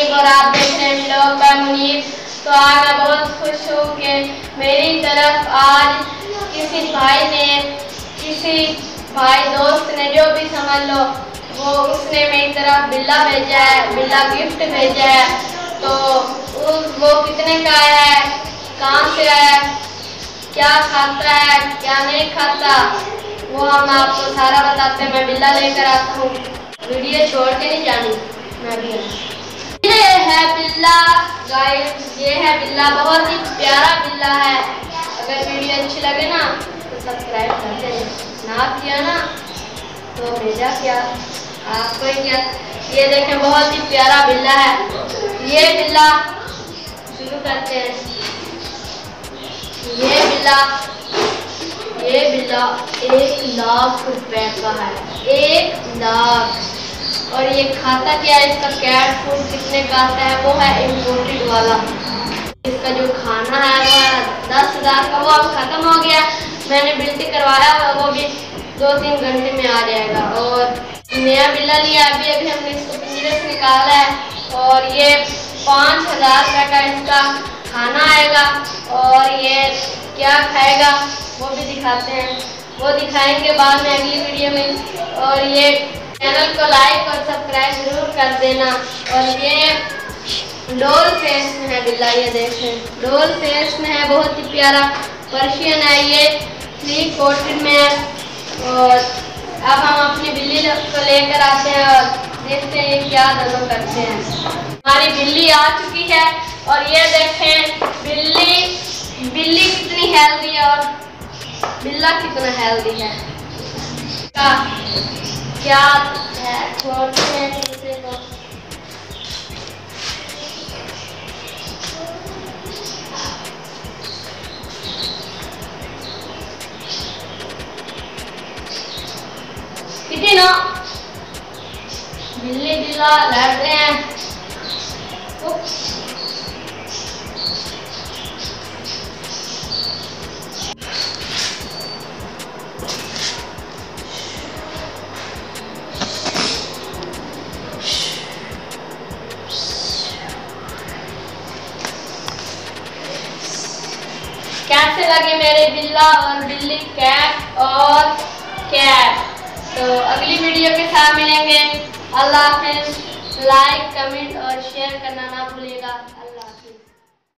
मुनीब और आप देख रहे हैं व्लॉग बाय मुनीब। तो आज मैं बहुत खुश हूँ कि मेरी तरफ आज किसी भाई दोस्त ने, जो भी समझ लो, उसने मेरी तरफ बिल्ला भेजा है, बिल्ला गिफ्ट भेजा है। तो वो कितने का है, कहाँ से आया, क्या खाता है, क्या नहीं खाता, वो हम आपको सारा बताते हैं। मैं बिल्ला लेकर आता हूँ, वीडियो छोड़ के नहीं जानी। मैं भी ये है बिल्ला गाइस, ये है बिल्ला, बहुत ही प्यारा बिल्ला है। अगर वीडियो अच्छी लगे ना तो सब्सक्राइब कर देना, ना किया ना तो भेजा क्या आपको ही क्या। ये देखें, बहुत ही प्यारा बिल्ला है। ये बिल्ला शुरू करते हैं। ये बिल्ला 1,00,000 रुपए का है, 1,00,000। और ये खाता क्या है, इसका कैट फूड कितने का आता है, वो है इम्पोर्टेड वाला। इसका जो खाना है वो है 10,000 का, वो अब खत्म हो गया। मैंने बिल्टी करवाया, वो भी 2-3 घंटे में आ जाएगा। और नया बिल्ला लिया अभी हमने इसको पिंजरे से निकाला है। और ये 5,000 रुपये का इसका खाना आएगा। और ये क्या खाएगा वो भी दिखाते हैं, वो दिखाएंगे बाद में अगली वीडियो में। और ये चैनल को लाइक और सब्सक्राइब जरूर कर देना। और ये डोल फेस में है बिल्ला, ये देखें डोल फेस में है, बहुत ही प्यारा पर्शियन है। ये 3 कोटेड में है। और अब हम अपनी बिल्ली को लेकर आते हैं और देखते हैं ये क्या दोनों करते हैं। हमारी बिल्ली आ चुकी है और ये देखें बिल्ली कितनी हेल्दी है और बिल्ला कितना हेल्दी है। क्या है, छोड़ते हैं दूसरे को। कितनी ना बिल्ली बिल्ला लड़ते हैं। कैसे लगे मेरे बिल्ला और बिल्ली, कैट और कैट। तो अगली वीडियो के साथ मिलेंगे। अल्लाह हाफिज़। लाइक, कमेंट और शेयर करना ना भूलिएगा। अल्लाह।